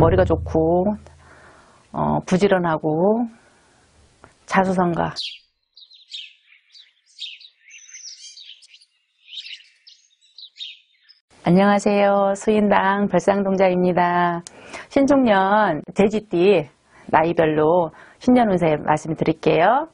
머리가 좋고 부지런하고 자수성가. 안녕하세요. 수인당 별상동자입니다. 신중년 돼지띠 나이별로 신년 운세 말씀드릴게요.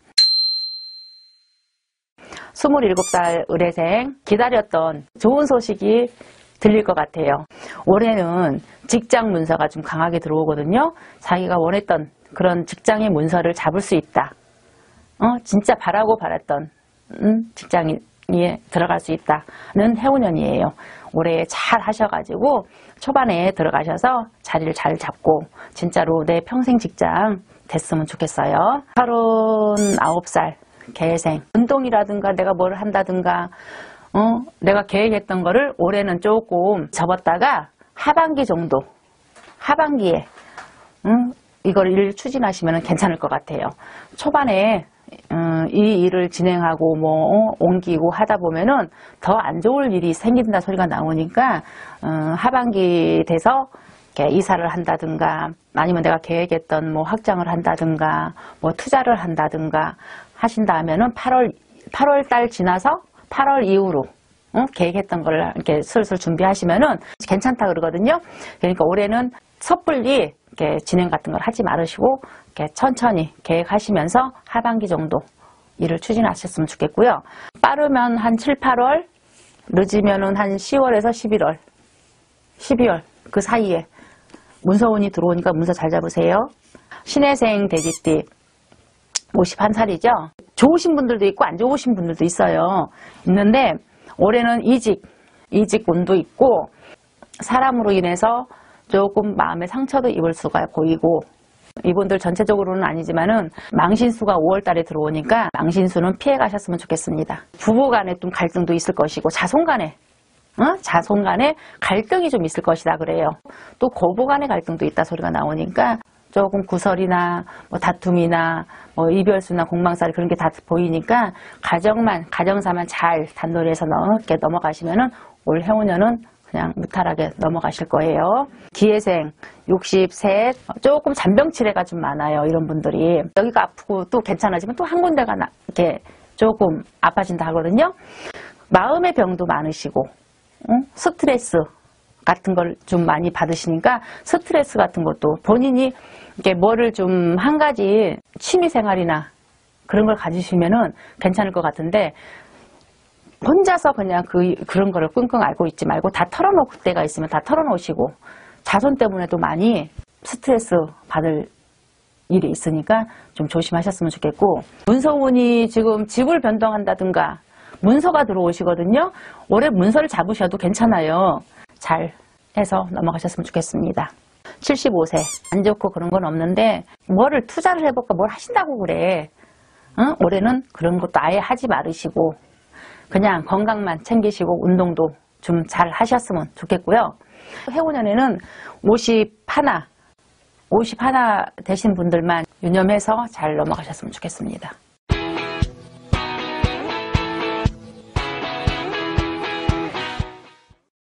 27살 의뢰생, 기다렸던 좋은 소식이 들릴 것 같아요. 올해는 직장 문서가 좀 강하게 들어오거든요. 자기가 원했던 그런 직장의 문서를 잡을 수 있다. 진짜 바라고 바랐던 직장에 들어갈 수 있다는 해운년이에요. 올해 잘 하셔가지고 초반에 들어가셔서 자리를 잘 잡고 진짜로 내 평생 직장 됐으면 좋겠어요. 39살 개생, 운동이라든가 내가 뭘 한다든가 내가 계획했던 거를 올해는 조금 접었다가 하반기 정도, 하반기에 이걸 일 추진하시면 괜찮을 것 같아요. 초반에 이 일을 진행하고 옮기고 하다 보면은 더 안 좋을 일이 생긴다 소리가 나오니까 하반기 돼서 이렇게 이사를 한다든가 아니면 내가 계획했던 확장을 한다든가 투자를 한다든가 하신다 하면은 8월 달 지나서 8월 이후로 계획했던 걸 이렇게 슬슬 준비하시면은 괜찮다 그러거든요. 그러니까 올해는 섣불리 이렇게 진행 같은 걸 하지 말으시고 이렇게 천천히 계획하시면서 하반기 정도 일을 추진하셨으면 좋겠고요. 빠르면 한 7, 8월, 늦으면은 한 10월에서 12월 그 사이에 문서운이 들어오니까 문서 잘 잡으세요. 신해생 돼지띠 51살이죠. 좋으신 분들도 있고 안 좋으신 분들도 있는데 올해는 이직 운도 있고 사람으로 인해서 조금 마음의 상처도 입을 수가 보이고, 이분들 전체적으로는 아니지만은 망신수가 5월 달에 들어오니까 망신수는 피해 가셨으면 좋겠습니다. 부부 간에 좀 갈등도 있을 것이고 자손 간에 갈등이 좀 있을 것이다 그래요. 또 고부 간의 갈등도 있다 소리가 나오니까 조금 구설이나 다툼이나 이별수나 공방살이 그런 게 다 보이니까 가정사만 잘 단도리해서 이렇게 넘어가시면은 올 해운년은 그냥 무탈하게 넘어가실 거예요. 기회생 63, 조금 잔병치레가 좀 많아요. 이런 분들이 여기가 아프고 또 괜찮아지면 또 한 군데가 이렇게 조금 아파진다 하거든요. 마음의 병도 많으시고 스트레스 같은 걸 좀 많이 받으시니까 스트레스 같은 것도 본인이 이렇게 뭐를 좀 한 가지 취미생활이나 그런 걸 가지시면은 괜찮을 것 같은데, 혼자서 그냥 그런 거를 끙끙 앓고 있지 말고 다 털어놓을 때가 있으면 다 털어놓으시고, 자손 때문에도 많이 스트레스 받을 일이 있으니까 좀 조심하셨으면 좋겠고, 문서운이 지금 집을 변동한다든가 문서가 들어오시거든요. 올해 문서를 잡으셔도 괜찮아요. 잘 해서 넘어가셨으면 좋겠습니다. 75세 안 좋고 그런 건 없는데 뭐를 투자를 해볼까, 뭘 하신다고 그래. 올해는 그런 것도 아예 하지 말으시고 그냥 건강만 챙기시고 운동도 좀 잘 하셨으면 좋겠고요. 해운년에는 51 되신 분들만 유념해서 잘 넘어가셨으면 좋겠습니다.